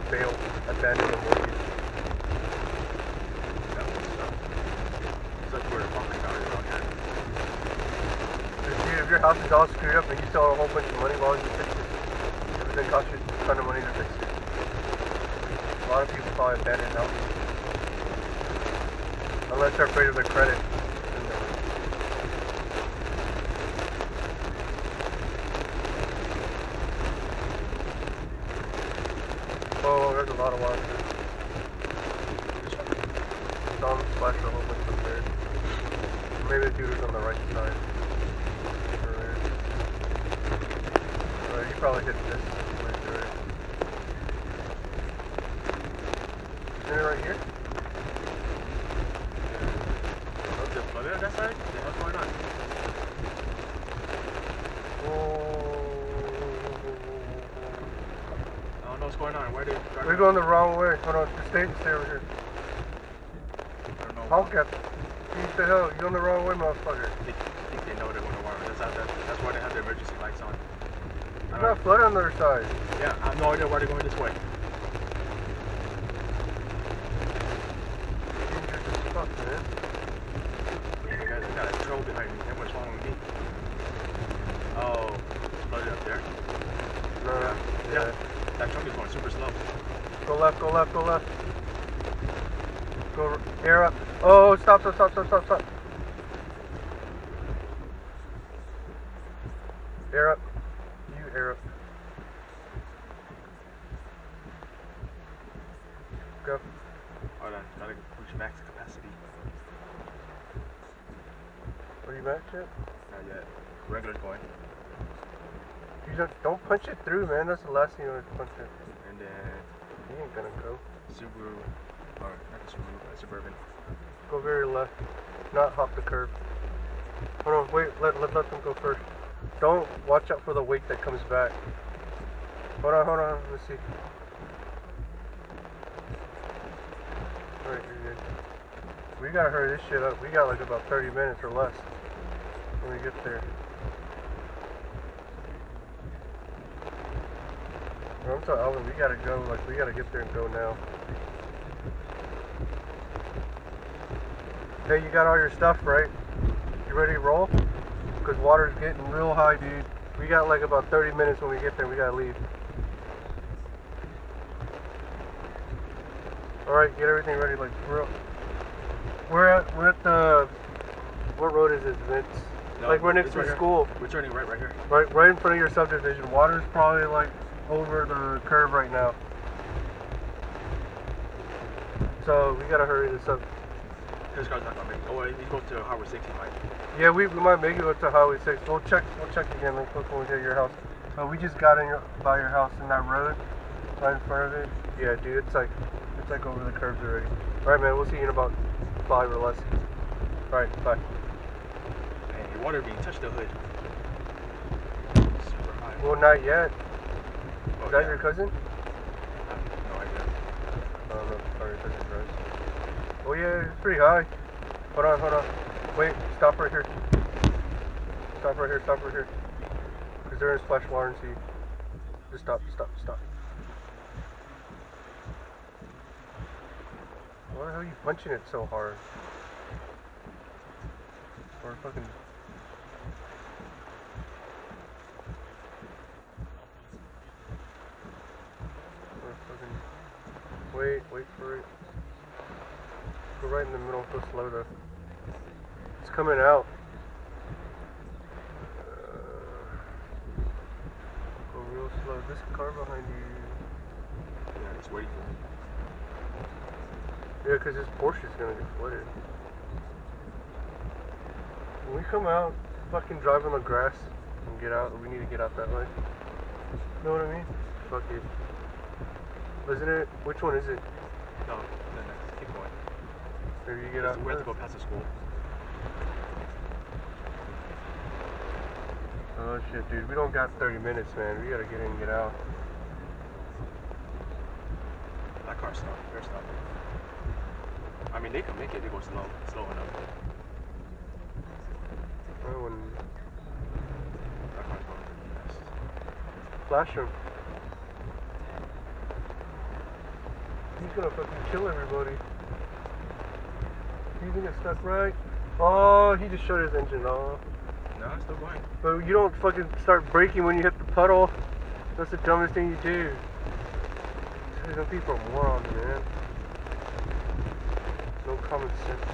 failed, abandoned, and mortgage. Such weird property values around here. Dude, if your house is all screwed up and you sell a whole bunch of money, why would you fix it? It was gonna cost you a ton of money to fix it. A lot of people buy abandoned houses. Unless they're afraid of their credit. Oh, there's a lot of water. Saw him splash a whole bunch up there. Maybe the dude was on the right side. Earlier. You probably hit this. Isn't it right here? Flooded on that side? Yeah, what's going on? I don't know what's going on. Where did we're going the wrong way. Hold on, just stay over here. I don't know. Honk at them. What the hell? You're going the wrong way, motherfucker. I think they know they're going to warm. That's why they have their emergency lights on. There's not flood on the other side. Yeah, I have no idea why they're going this way. Fuck, man. I got a troll behind me. Everyone's following me. Oh, flooded up there. No, yeah. That truck is going super slow. Go left, go left, go left. Go air up. Oh, stop. Air up. You air up. Go. Hold on, gotta reach max capacity. Are you back yet? Not yet. Regular's going. You don't punch it through, man. That's the last thing you want to punch it. And then He ain't gonna go. Subaru, or not the Subaru, but Suburban. Go very left. Not hop the curb. Hold on, wait. Let them go first. Don't watch out for the weight that comes back. Hold on. Let's see. Alright, you're good. We gotta hurry this shit up. We got like about 30 minutes or less when we get there. I'm telling Alvin, we gotta go. Like, we gotta get there and go now. Hey, you got all your stuff, right? You ready to roll? Because water's getting real high, dude. We got like about 30 minutes when we get there. We gotta leave. Alright, get everything ready, like, for real. We're at the... What road is this, Vince? No, like, we're next to school. We're turning right here. Right in front of your subdivision. Water's probably, like, over the curve right now. So, we gotta hurry this up. This car's not gonna make it. Oh, he goes to Highway 6, he might. Yeah, we might make it to Highway 6. We'll check again real quick when we get to your house. We just got by your house in that road, right in front of it. Yeah, dude, it's like over the curbs already. Alright, man, we'll see you in about 5 or less. Alright, bye. Man, your water being touched the hood. Super high. Well, not yet. Oh, Is that your cousin? I have no idea. I don't know if your cousin drives. Oh yeah, it's pretty high. Hold on. Wait, stop right here. Stop right here. Because they're in splash water and see. Just stop. Why the hell are you punching it so hard? Or fucking... Wait for it. Go right in the middle, go slow though. It's coming out. Go real slow. This car behind you. Yeah, it's waiting for me. Yeah, because this Porsche is gonna get flooded. When we come out, fucking drive on the grass and get out. We need to get out that way. Know what I mean? Fuck it. Isn't it? Which one is it? No, keep going. Maybe you get out. We have to go past the school. Oh shit, dude. We don't got 30 minutes, man. We gotta get in and get out. That car's stopped. They're stopped. I mean, they can make it. They go slow enough. Oh, and That car's going pretty fast. flash them. He's gonna fucking kill everybody. You think it's stuck right? Oh, he just shut his engine off. No, it's still going. But you don't fucking start braking when you hit the puddle. That's the dumbest thing you do. Some people are morons, man. No common sense.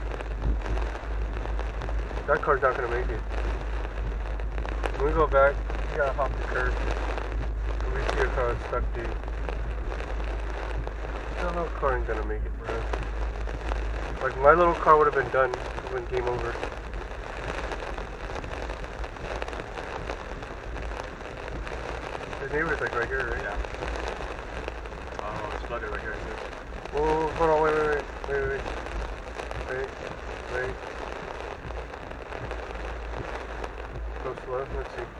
That car's not gonna make it. When we go back, you gotta hop the curb. When we see a car that's stuck, dude. That little car ain't gonna make it, bro. Like, my little car would have been done when game over. The neighbor's like right here, right? Yeah. Oh, it's flooded right here, too. Oh, hold on, wait. Go slow, let's see.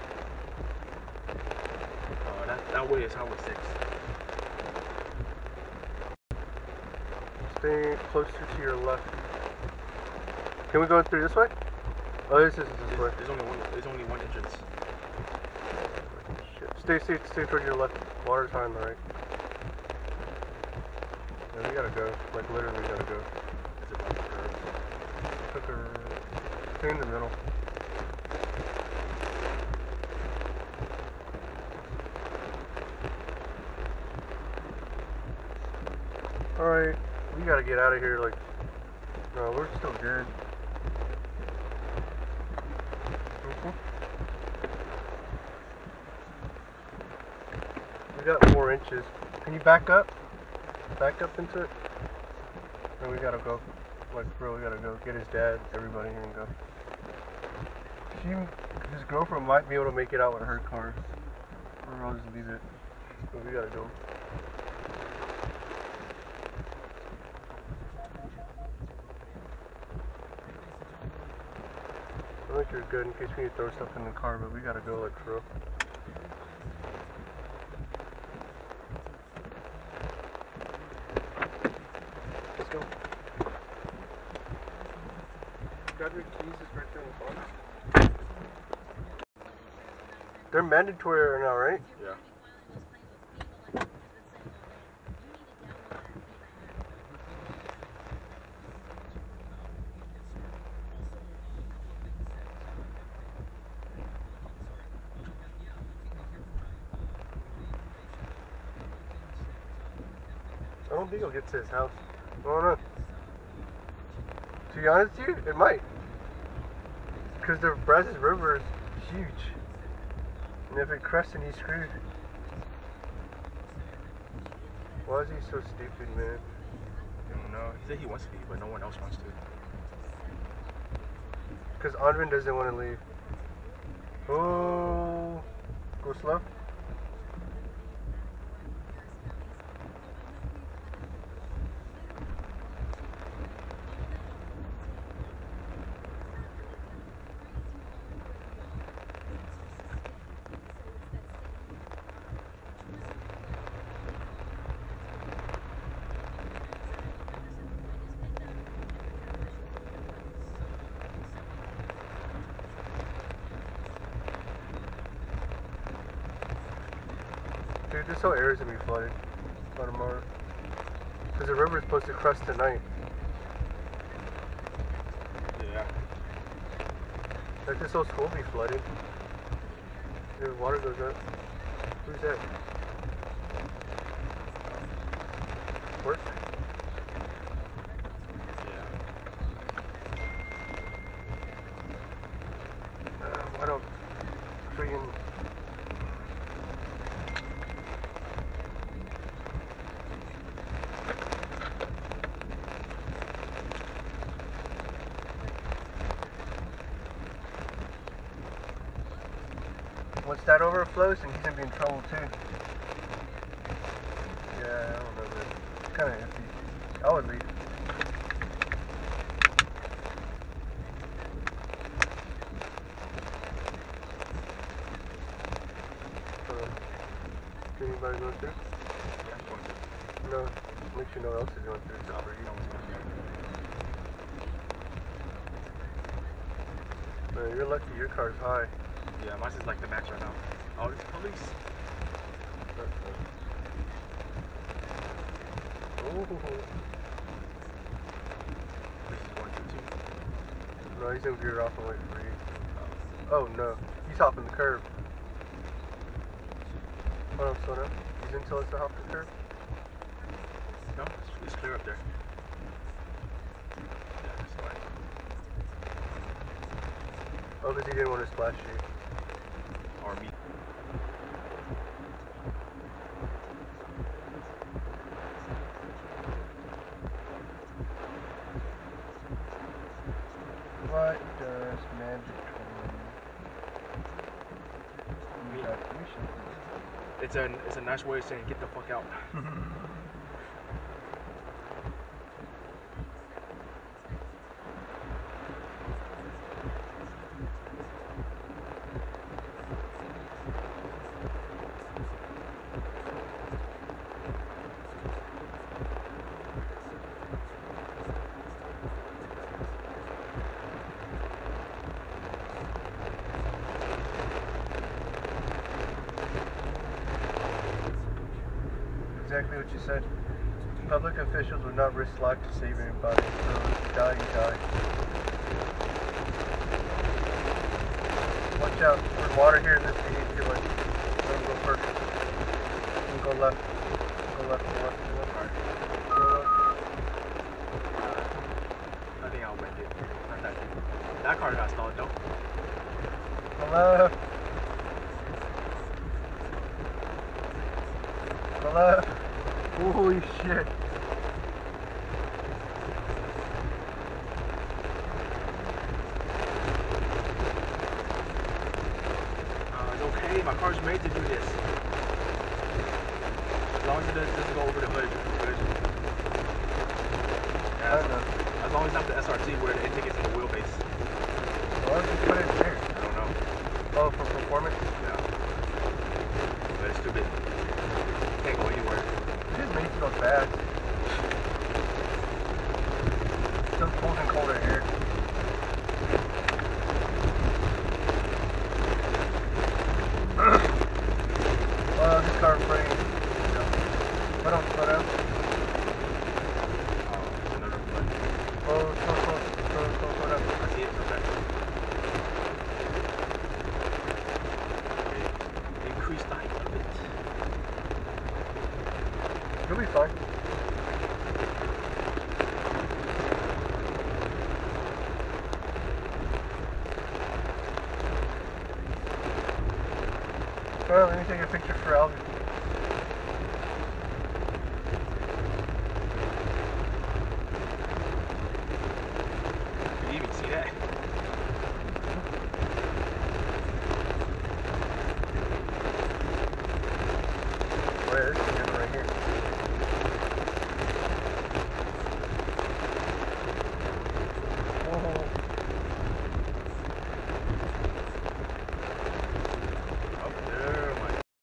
That way is Highway 6. Stay closer to your left. Can we go through this way? Oh, this is this way. There's only one entrance. Shit. Stay toward your left. Water's high on the right. Yeah, we gotta go. Like, literally gotta go. Is it like the curb? Stay in the middle. Alright, we gotta get out of here, like, no, we're still good. We got 4 inches. Can you back up? Back up into it? No, we gotta go. Like, bro, we gotta go get his dad, everybody here and go. His girlfriend might be able to make it out with her car. Or I'll just leave it. But we gotta go. I think you're good in case we need to throw stuff in the car, but we gotta go like for real. Let's go. Grab your keys, it's right there in the box. They're mandatory now, right? Yeah. I don't think he'll get to his house. I don't know. To be honest with you, it might. Because the Brazos River is huge. And if it crests, then he's screwed. Why is he so stupid, man? I don't know. He said he wants to leave, but no one else wants to. Because Andren doesn't want to leave. Oh, go slow. Dude, this whole area is gonna be flooded by tomorrow. Because the river is supposed to crest tonight. Yeah. Like this whole school will be flooded. The water goes up. Who's that? Work? Yeah. Why don't freaking... Once that overflows, then he's gonna be in trouble too. Yeah, I don't know, man. It's kind of empty. I would leave. Anybody going through? Yeah, I'm going to. No, make sure no one else is going through. No, but you know what's going on. Man, you're lucky your car's high. Yeah, mine's is like the max right now. Oh, it's police. This is 122. No, he's gonna veer off and wait for you. Oh no, he's hopping the curb. Hold on, slow down. He's gonna tell us to hop the curb. No, it's clear up there. Yeah, that's fine. Oh, because he didn't want to splash you. Or me. What does magic Me. It's a nice way of saying get the fuck out. Exactly what you said. Public officials would not risk life to save anybody, so if you die, you die. Watch out, there's water here in this vehicle. Don't go first. Don't go left. Go left, go left, go left. Alright. Go left. I think I'll make it. Not that deep. That car got stalled though. Go left. Go left. Holy shit. It's okay. My car's made to do this. As long as it doesn't go over the hood. Yeah, as long as it's not the SRT where the intake is in the wheelbase. Why don't you put it here? I don't know. Oh, for performance? Yeah. But it's too big. Can't go anywhere. It just makes it look bad. Still cold and colder here. This car brings. Slow down, slow down. Oh, it's another flood. Slow down. I see it, okay. Okay. Increase the height of it. You'll be fine. Well, let me take a picture for Alvin. Can you even see that? Where?